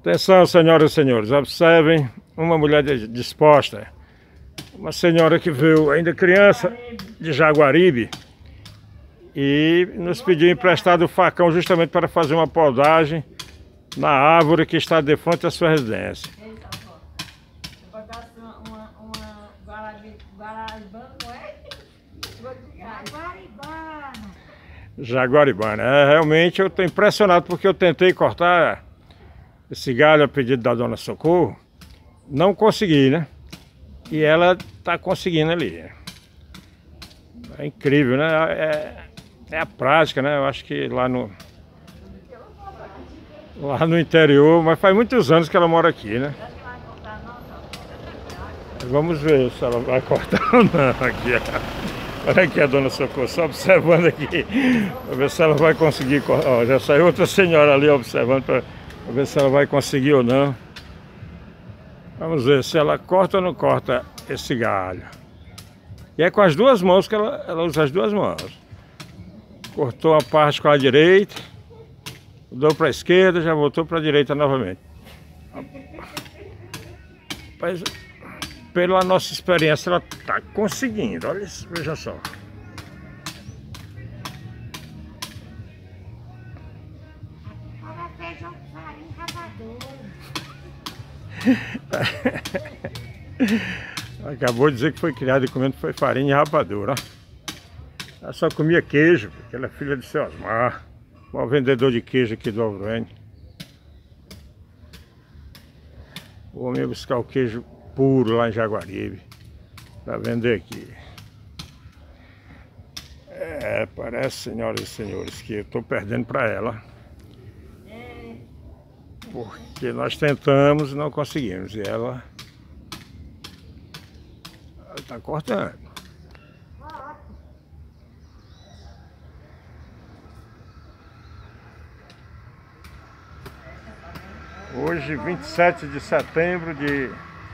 Atenção, senhoras e senhores, observem uma mulher disposta. Uma senhora que veio ainda criança de Jaguaribe e nos pediu emprestado o facão justamente para fazer uma podagem na árvore que está de frente à sua residência. Jaguaribana. Realmente eu estou impressionado porque eu tentei cortar esse galho a pedido da dona Socorro, não consegui, né? E ela está conseguindo ali. É incrível, né? É a prática, né? Eu acho que lá no interior, mas faz muitos anos que ela mora aqui, né? Vamos ver se ela vai cortar ou não aqui. Olha aqui a dona Socorro, só observando aqui, para ver se ela vai conseguir cortar. Ó, já saiu outra senhora ali observando para ver se ela vai conseguir ou não. Vamos ver se ela corta ou não corta esse galho. E é com as duas mãos que ela usa as duas mãos. Cortou a parte com a direita, mudou para a esquerda, já voltou para a direita novamente. Mas, pela nossa experiência, ela está conseguindo. Olha isso, veja só. Acabou de dizer que foi criado e comendo foi farinha e rapadura. Ela só comia queijo, porque ela é filha de seu Osmar, o vendedor de queijo aqui do Alvrene. O homem ia buscar o queijo puro lá em Jaguaribe para vender aqui. Parece, senhoras e senhores, que eu estou perdendo para ela. Porque nós tentamos e não conseguimos. E ela está cortando. Hoje, 27 de setembro de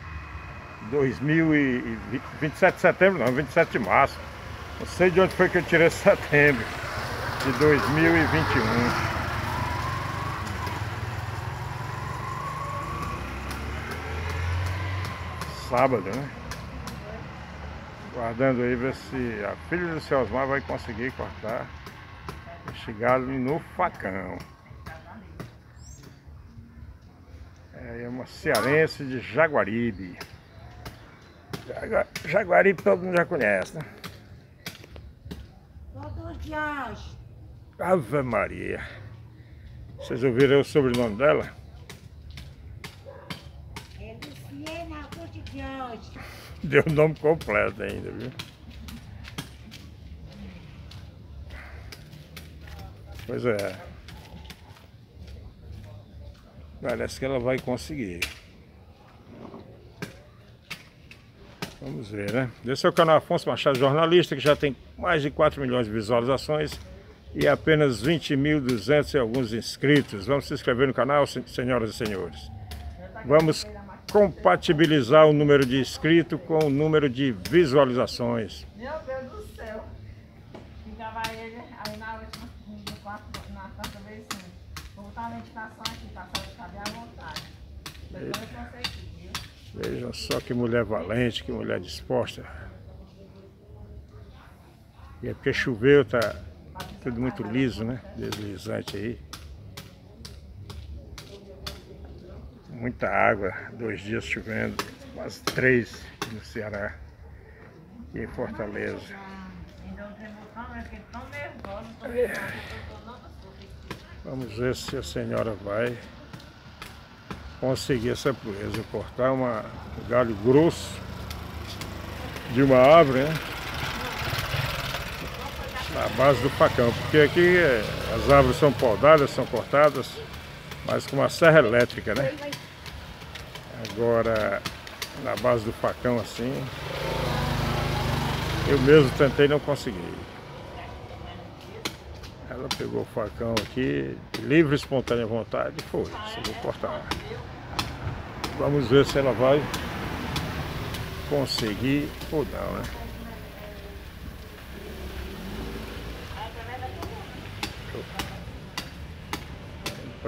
2020. 27 de setembro não, 27 de março. Não sei de onde foi que eu tirei setembro de 2021. Sábado, né? Guardando aí, ver se a filha do seu Osmar vai conseguir cortar este galho no facão. É uma cearense de Jaguaribe. Jaguaribe todo mundo já conhece, né? Ave Maria. Vocês ouviram o sobrenome dela? Deu o nome completo ainda, viu? Pois é. Parece que ela vai conseguir. Vamos ver, né? Esse é o canal Afonso Machado Jornalista, que já tem mais de 4 milhões de visualizações e apenas 20.200 e alguns inscritos. Vamos se inscrever no canal, senhoras e senhores. Vamos compatibilizar o número de inscritos com o número de visualizações. Meu Deus do céu. Ficava ele aí na última, na quarta vez sim. Vou botar a medicação aqui, passar o cabelo à vontade. Depois eu consegui, viu? Vejam só que mulher valente, que mulher disposta. E é porque choveu, tá tudo muito liso, né? Deslizante aí. Muita água, 2 dias chovendo, quase 3 no Ceará e em Fortaleza. Vamos ver se a senhora vai conseguir essa proeza, cortar um galho grosso de uma árvore, né? Na base do facão, porque aqui as árvores são podadas, são cortadas, mas com uma serra elétrica, né? Agora, na base do facão assim, eu mesmo tentei e não consegui. Ela pegou o facão aqui, livre, espontânea vontade, e foi, se vou cortar. Vamos ver se ela vai conseguir ou não, né?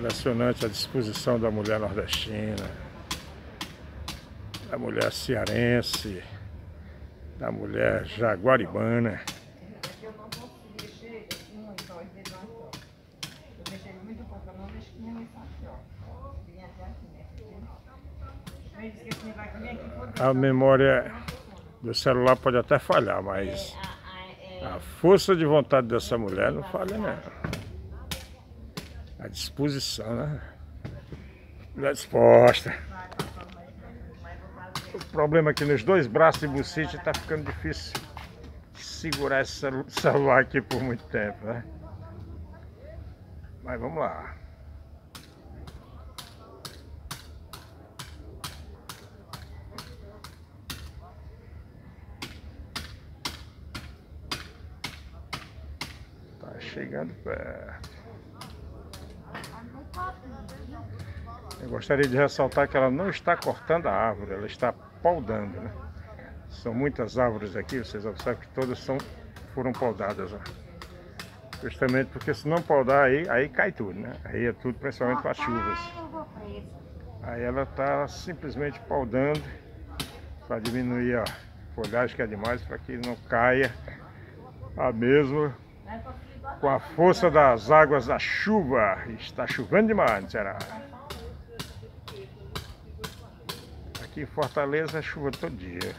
Impressionante a disposição da mulher nordestina, da mulher cearense, da mulher jaguaribana. Aqui eu não posso mexer muito, ó, os dedos só. Eu deixei muito pouco, eu não mexo com muito aqui, ó. Vem até aqui, né? Eu disse que esse vai comer aqui por dentro. A memória do celular pode até falhar, mas a força de vontade dessa mulher não falha, não. A disposição, né? Mulher disposta. O problema é que nos dois braços de bucite está ficando difícil segurar esse celular aqui por muito tempo, né? Mas vamos lá. Tá chegando perto. Eu gostaria de ressaltar que ela não está cortando a árvore, ela está podando, né? São muitas árvores aqui, vocês observam que todas foram podadas, ó. Justamente porque se não podar aí cai tudo, né? Aí é tudo, principalmente com as chuvas. Aí ela está simplesmente podando para diminuir a folhagem que é demais, para que não caia a mesma com a força das águas da chuva. Está chovendo demais no Ceará. Aqui em Fortaleza é chuva todo dia.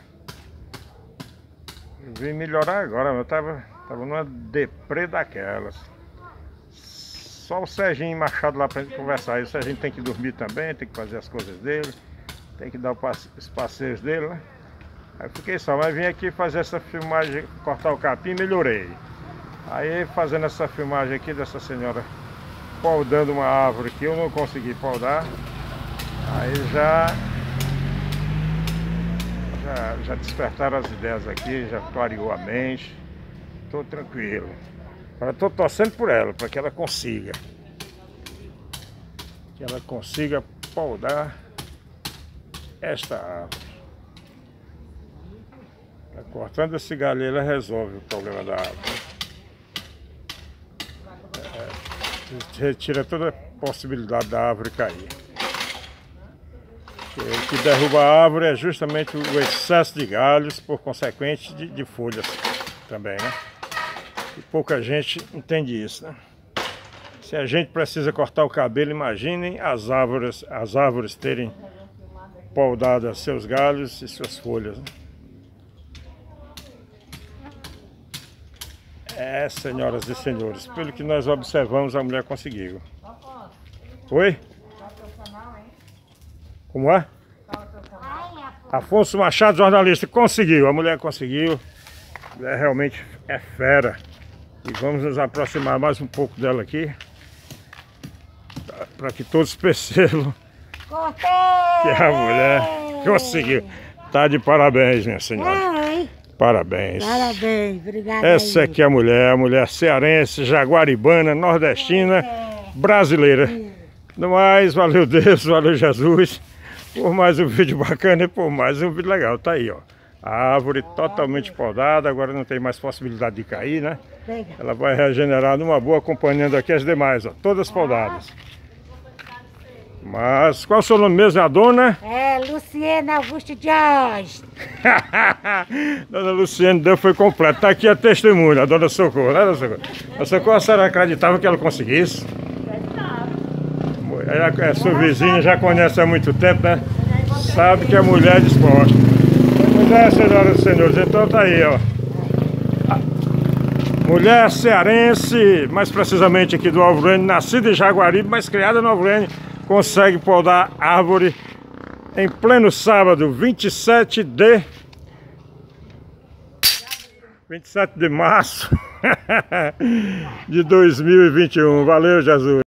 Eu vim melhorar agora, eu tava numa deprê daquelas. Só o Serginho Machado lá pra gente conversar. Aí o Serginho tem que dormir também, tem que fazer as coisas dele, tem que dar os passeios dele, né? Aí fiquei só, mas vim aqui fazer essa filmagem, cortar o capim, melhorei. Aí fazendo essa filmagem aqui dessa senhora podando uma árvore que eu não consegui podar. Aí já despertaram as ideias aqui, já clareou a mente. Estou tranquilo. Agora estou torcendo por ela, para que ela consiga. Que ela consiga podar esta árvore. Cortando esse galho, ela resolve o problema da árvore. Retira toda a possibilidade da árvore cair. O que derruba a árvore é justamente o excesso de galhos, por consequente de folhas também, né? E pouca gente entende isso, né? Se a gente precisa cortar o cabelo, imaginem as árvores terem podado seus galhos e suas folhas, né? É, senhoras e senhores, pelo que nós observamos, a mulher conseguiu. Oi? Como é? Afonso Machado, jornalista, conseguiu, a mulher conseguiu. A mulher realmente é fera. E vamos nos aproximar mais um pouco dela aqui, para que todos percebam que a mulher conseguiu. Tá de parabéns, minha senhora. Parabéns. Parabéns, obrigada. Essa aqui é a mulher cearense, jaguaribana, nordestina, brasileira. No mais, valeu Deus, valeu Jesus, por mais um vídeo bacana e por mais um vídeo legal. Tá aí, ó. A árvore totalmente podada, agora não tem mais possibilidade de cair, né? Ela vai regenerar numa boa, acompanhando aqui as demais, ó, todas podadas. Mas qual é o seu nome mesmo? É a dona? É, Luciana Augusto Jorge. Dona Luciana, Deus foi completo. Tá aqui a testemunha, a dona Socorro, né, dona Socorro? A Socorro, a senhora acreditava que ela conseguisse? A sua vizinha já conhece há muito tempo, né? Sabe que a mulher é disposta. Pois é, senhoras e senhores, então tá aí, ó. Mulher cearense, mais precisamente aqui do Alvorene, nascida em Jaguaribe, mas criada no Alvorene, consegue podar árvore em pleno sábado, 27 de março de 2021. Valeu, Jesus!